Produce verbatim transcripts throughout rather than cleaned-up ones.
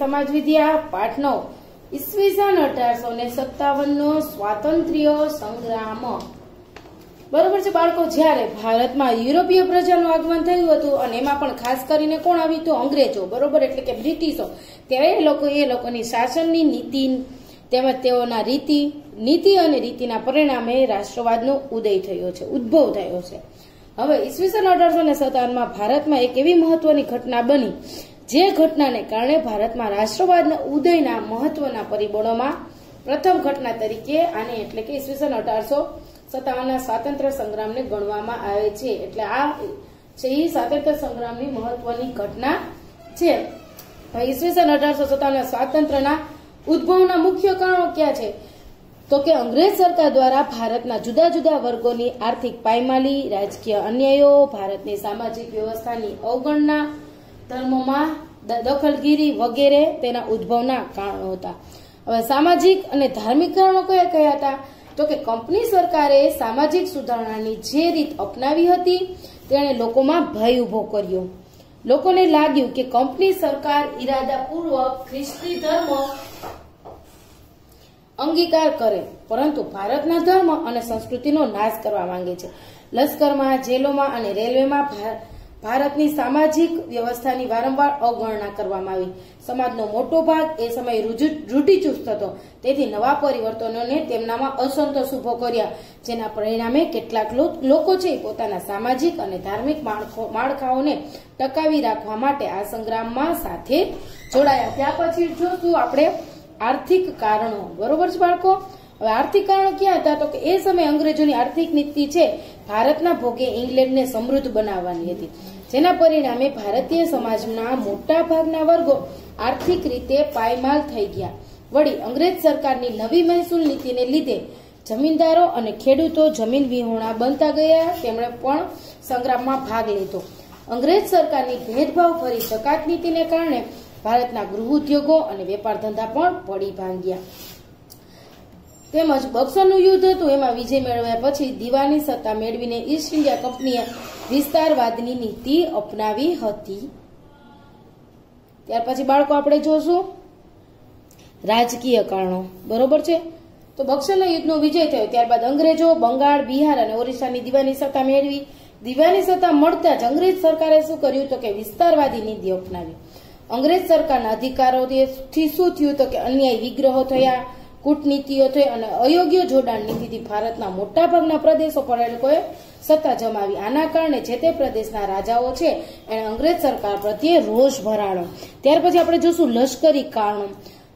સમાજ વિદ્યા પાઠ નવ ઈસવીસન અઢારસો ને સત્તાવન નો સ્વાતંત્ર્ય સંગ્રામ। બરોબર છે બાળકો, જ્યારે ભારતમાં યુરોપીય પ્રજાનું આગમન થયું હતું અને એમાં પણ ખાસ કરીને કોણ આવ્યું હતું? અંગ્રેજો, બરોબર, એટલે કે બ્રિટિશો। ત્યારે એ લોકો એ લોકોની શાસનની નીતિ તેમજ તેઓના રીતિ નીતિ અને રીતિના પરિણામે રાષ્ટ્રવાદનો ઉદય થયો છે, ઉદ્ભવ થયો છે। હવે ઈસવીસન અઢારસો ને સત્તાવન માં ભારતમાં એક એવી મહત્વની ઘટના બની જે ઘટનાને કારણે ભારતમાં રાષ્ટ્રવાદના ઉદયના મહત્વના પરિબળોમાં પ્રથમ ઘટના તરીકે આને એટલે કે ઈસવીસન અઢારસો સત્તાવન ના સ્વાતંત્ર્ય સંગ્રામને ગણવામાં આવે છે। એટલે આ છે એ સ્વાતંત્ર્ય સંગ્રામની મહત્વની ઘટના છે। ઈસવીસન અઢારસો સત્તાવન ના સ્વાતંત્ર્યના ઉદ્ભવના મુખ્ય કારણો ક્યાં છે? તો કે અંગ્રેજ સરકાર દ્વારા ભારતના જુદા જુદા વર્ગોની આર્થિક પાયમાલી, રાજકીય અન્યાયો, ભારતની સામાજિક વ્યવસ્થાની અવગણના, ધર્મોમાં દખલગીરી વગેરે તેના ઉદ્ભવના કારણો હતા। હવે સામાજિક અને ધાર્મિક કારણો કયા કયા હતા? તો કે કંપની સરકારે સામાજિક સુધારણાની જે રીત અપનાવી હતી તેણે લોકોમાં ભય ઉભો કર્યો। લોકોને લાગ્યું કે કંપની સરકાર ઈરાદાપૂર્વક ખ્રિસ્તી ધર્મ અંગીકાર કરે પરંતુ ભારતના ધર્મ અને સંસ્કૃતિનો નાશ કરવા માંગે છે। લશ્કરમાં, જેલોમાં અને રેલવેમાં ભારતની સામાજિક વ્યવસ્થાની વારંવાર અવગણના કરવામાં આવી। સમાજનો મોટો ભાગ એ સમયે રૂઢિચુસ્ત હતો, તેથી નવા પરિવર્તનોને તેમનામાં અસંતોષ ઉભો કર્યા, જેના પરિણામે કેટલાક લોકો છે પોતાના સામાજિક અને ધાર્મિક માળખાઓને ટકાવી રાખવા માટે આ સંગ્રામમાં સાથે જોડાયા। ત્યાર પછી જોશું આપણે આર્થિક કારણો, બરોબર છે બાળકો। હવે આર્થિક કારણો ક્યાં હતા? તો કે એ સમયે અંગ્રેજોની આર્થિક નીતિ છે ભારતના ભોગે ઇંગ્લેન્ડને સમૃદ્ધ બનાવવાની હતી, જેના પરિણામે ભારતીય સમાજના મોટા ભાગના વર્ગો આર્થિક રીતે પાયમાલ થઈ ગયા। વળી અંગ્રેજ સરકારની નવી મહેસૂલ નીતિને લીધે જમીનદારો અને ખેડૂતો જમીન વિહોણા બનતા ગયા, તેમણે પણ સંગ્રામમાં ભાગ લીધો। અંગ્રેજ સરકારની ભેદભાવ ભરી જકાત નીતિને કારણે ભારતના ગૃહ ઉદ્યોગો અને વેપાર ધંધા પણ પડી ભાંગ્યા। તેમજ બક્સરનું યુદ્ધ હતું, એમાં વિજય મેળવ્યા પછી દીવાની સત્તા મેળવીને ઈસ્ટ ઇન્ડિયા કંપનીએ વિસ્તારવાદની નીતિ અપનાવી હતી। ત્યાર પછી બાળકો આપણે જોશું રાજકીય કારણો, બરોબર છે। તો બક્સરના યુદ્ધનો વિજય થયો ત્યારબાદ અંગ્રેજો બંગાળ, બિહાર અને ઓરિસ્સાની દીવાની સત્તા મેળવી। દીવાની સત્તા મળતા જ અંગ્રેજ સરકારે શું કર્યું? તો કે વિસ્તારવાદી નીતિ અપનાવી। અંગ્રેજ સરકારના અધિકારોથી શું થયું? તો કે અન્યાય વિગ્રહો થયા, કૂટનીતિઓ થઈ અને અયોગ્ય જોડાણ નીતિથી ભારતના મોટા ભાગના પ્રદેશો પર એ લોકોએ સત્તા જમાવી। આના કારણે જે તે પ્રદેશના રાજાઓ છે એને અંગ્રેજ સરકાર પ્રત્યે રોષ ભરાણો। ત્યાર પછી આપણે જોશું લશ્કરી કારણો।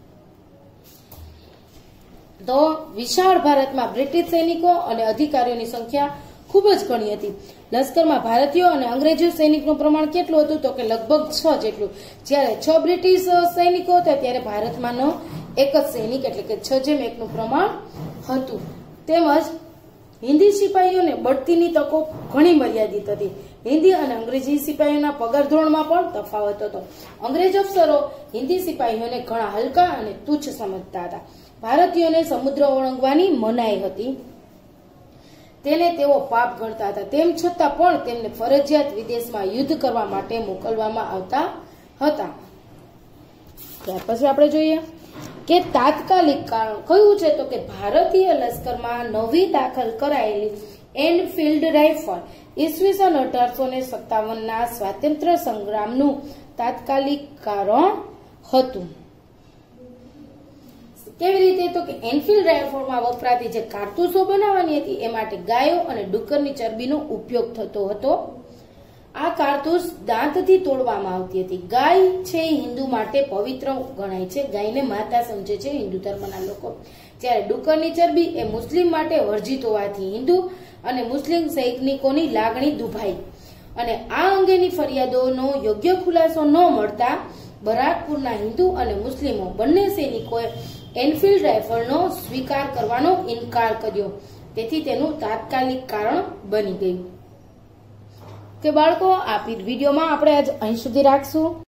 તો વિશાળ ભારતમાં બ્રિટિશ સૈનિકો અને અધિકારીઓની સંખ્યા ખૂબ જ ઘણી હતી। લશ્કરમાં ભારતીયો અને અંગ્રેજી સૈનિકનું પ્રમાણ કેટલું હતું? તો કે લગભગ છ જેટલું। જ્યારે છ બ્રિટિશ સૈનિકો હતા ત્યારે ભારતમાં એક જ સૈનિક એટલે કે છ જેમ એકનું પ્રમાણ હતું। તેમજ હિન્દી સિપાહીઓને બઢતીની તકો ઘણી મર્યાદિત હતી। હિન્દી અને અંગ્રેજી સિપાહીઓના પગાર ધોરણમાં પણ તફાવત હતો। અંગ્રેજ અફસરો હિન્દી સિપાહીઓને ઘણા હલકા અને તુચ્છ સમજતા હતા। ભારતીયોને સમુદ્ર ઓળંગવાની મનાઈ હતી, તેને તેઓ પાપ ગણતા હતા। તેમ છતાં પણ તેમને ફરજિયાત વિદેશમાં યુદ્ધ કરવા માટે મોકલવામાં આવતા હતા। ત્યાર પછી આપણે જોઈએ કે તાત્કાલિક કારણ કયું છે? તો કે ભારતીય લશ્કરમાં નવી દાખલ કરાયેલી એનફિલ્ડ રાઇફલ ઈસવીસન અઢારસો ને સત્તાવન ના સ્વાતંત્ર્ય સંગ્રામનું તાત્કાલિક કારણ હતું। કેવી રીતે? તો કે એનફિલ્ડ રાઇફલમાં વપરાતી જે કારતૂસો બનાવવાની હતી એ માટે ગાયો અને ડુક્કરની ચરબીનો ઉપયોગ થતો હતો। આ કારતૂસ દાંતથી તોડવામાં આવતી હતી। ગાય છે હિન્દુ માટે પવિત્ર ગણાય છે, ગાયને માતા સમજે છે હિન્દુ ધર્મના લોકો, જ્યારે ડુક્કરની ચરબી એ મુસ્લિમ માટે વર્જિત હોવાથી હિન્દુ અને મુસ્લિમ સૈનિકોની લાગણી દુભાઈ અને આ અંગેની ફરિયાદોનો યોગ્ય ખુલાસો ન મળતા બરાકપુરના હિન્દુ અને મુસ્લિમો બંને સૈનિકોએ એનફિલ્ડ રાઇફલનો સ્વીકાર કરવાનો ઇનકાર કર્યો, તેથી તેનું તાત્કાલિક કારણ બની ગયું। કે બાળકો આ વિડીયોમાં આપણે આજ અહીં સુધી રાખશું।